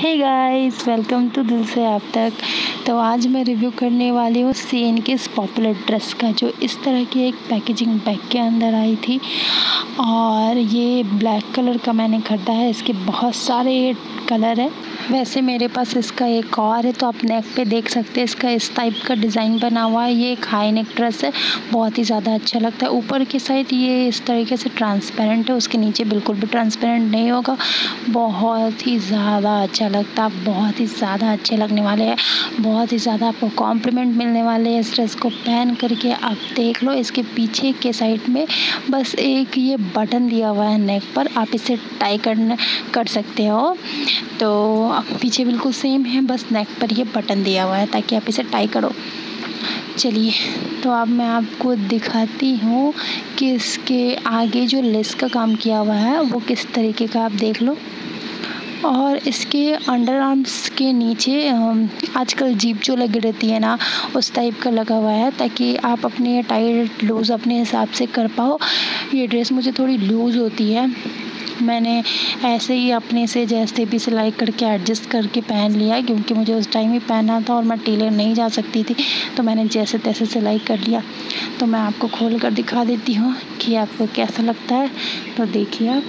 Hey guys, welcome to दिल से आप तक। तो आज मैं रिव्यू करने वाली हूँ सीएन की इस पॉपुलर ड्रेस का, जो इस तरह की एक पैकेजिंग बैग के अंदर आई थी। और ये ब्लैक कलर का मैंने खरीदा है। इसके बहुत सारे कलर है। वैसे मेरे पास इसका एक और है, तो आप नेक पे देख सकते हैं इसका इस टाइप का डिज़ाइन बना हुआ है। ये एक हाई नेक ड्रेस है, बहुत ही ज़्यादा अच्छा लगता है। ऊपर की साइड ये इस तरीके से ट्रांसपेरेंट है, उसके नीचे बिल्कुल भी ट्रांसपेरेंट नहीं होगा। बहुत ही ज़्यादा अच्छा लगता है, बहुत ही ज़्यादा अच्छे लगने वाले हैं। बहुत ही ज़्यादा आपको कॉम्प्लीमेंट मिलने वाले हैं इस ड्रेस को पहन करके। आप देख लो, इसके पीछे के साइड में बस एक ये बटन दिया हुआ है नेक पर, आप इसे टाई कर सकते हो। तो पीछे बिल्कुल सेम है, बस नेक पर ये बटन दिया हुआ है ताकि आप इसे टाई करो। चलिए, तो अब मैं आपको दिखाती हूँ कि इसके आगे जो लेस का काम किया हुआ है वो किस तरीके का, आप देख लो। और इसके अंडर आर्म्स के नीचे आजकल जीप जो लगी रहती है ना, उस टाइप का लगा हुआ है, ताकि आप अपने टाइट लूज़ अपने हिसाब से कर पाओ। ये ड्रेस मुझे थोड़ी लूज़ होती है, मैंने ऐसे ही अपने से जैसे भी सिलाई करके एडजस्ट करके पहन लिया, क्योंकि मुझे उस टाइम ही पहना था और मैं टेलर नहीं जा सकती थी, तो मैंने जैसे तैसे सिलाई कर लिया। तो मैं आपको खोल कर दिखा देती हूँ कि आपको कैसा लगता है। तो देखिए,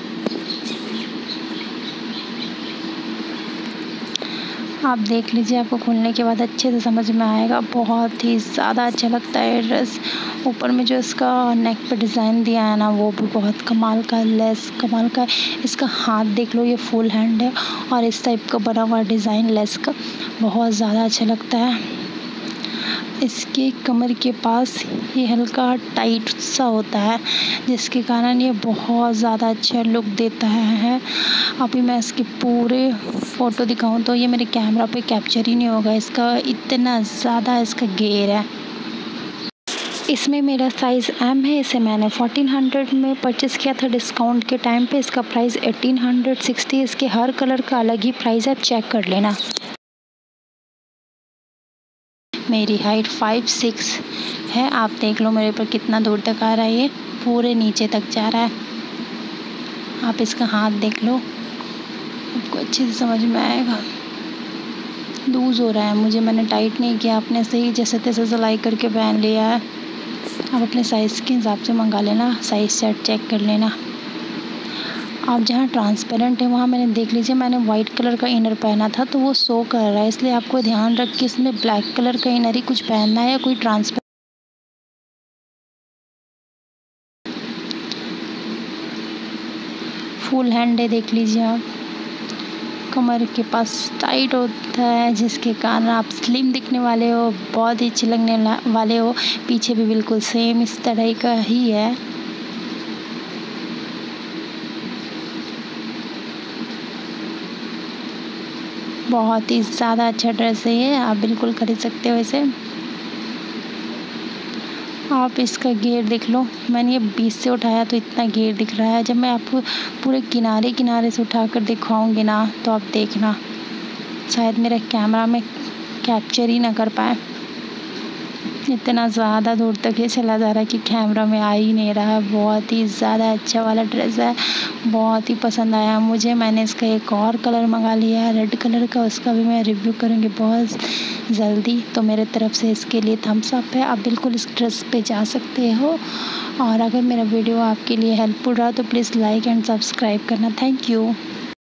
आप देख लीजिए, आपको खोलने के बाद अच्छे से समझ में आएगा। बहुत ही ज़्यादा अच्छा लगता है ड्रेस। ऊपर में जो इसका नेक पे डिज़ाइन दिया है ना, वो भी बहुत कमाल का, लेस कमाल का है। इसका हाथ देख लो, ये फुल हैंड है और इस टाइप का बना हुआ डिज़ाइन लेस का, बहुत ज़्यादा अच्छा लगता है। इसके कमर के पास ये हल्का टाइट सा होता है, जिसके कारण ये बहुत ज़्यादा अच्छा लुक देता है। अभी मैं इसके पूरे फ़ोटो दिखाऊं तो ये मेरे कैमरा पे कैप्चर ही नहीं होगा, इसका इतना ज़्यादा इसका घेर है। इसमें मेरा साइज़ M है। इसे मैंने 1400 में परचेज़ किया था डिस्काउंट के टाइम पे। इसका प्राइस 1860। इसके हर कलर का अलग ही प्राइस है, आप चेक कर लेना। मेरी हाइट 5'6" है। आप देख लो मेरे पर कितना दूर तक आ रहा है, ये पूरे नीचे तक जा रहा है। आप इसका हाथ देख लो, आपको अच्छे से समझ में आएगा। लूज़ हो रहा है मुझे, मैंने टाइट नहीं किया, अपने से ही जैसे तैसे सिलाई करके पहन लिया है। आप अपने साइज़ के हिसाब से मंगा लेना, साइज़ सेट चेक कर लेना। आप जहाँ ट्रांसपेरेंट है वहाँ मैंने देख लीजिए, मैंने वाइट कलर का इनर पहना था तो वो शो कर रहा है, इसलिए आपको ध्यान रख के इसमें ब्लैक कलर का इनर ही कुछ पहनना है या कोई ट्रांसपेरेंट। फुल हैंड है, देख लीजिए आप। कमर के पास टाइट होता है, जिसके कारण आप स्लिम दिखने वाले हो, बहुत ही अच्छे लगने वाले हो। पीछे भी बिल्कुल सेम इस तरह का ही है। बहुत ही ज़्यादा अच्छा ड्रेस है ये, आप बिल्कुल खरीद सकते हो इसे। आप इसका घेर देख लो, मैंने ये 20 से उठाया तो इतना घेर दिख रहा है। जब मैं आपको पूरे किनारे किनारे से उठा कर दिखाऊंगी ना, तो आप देखना, शायद मेरा कैमरा में कैप्चर ही ना कर पाए, इतना ज़्यादा दूर तक ये चला जा रहा है कि कैमरा में आ ही नहीं रहा। बहुत ही ज़्यादा अच्छा वाला ड्रेस है, बहुत ही पसंद आया मुझे। मैंने इसका एक और कलर मंगा लिया है, रेड कलर का, उसका भी मैं रिव्यू करूँगी बहुत जल्दी। तो मेरे तरफ से इसके लिए थम्स अप है, आप बिल्कुल इस ड्रेस पे जा सकते हो। और अगर मेरा वीडियो आपके लिए हेल्पफुल रहा तो प्लीज़ लाइक एंड सब्सक्राइब करना। Thank you.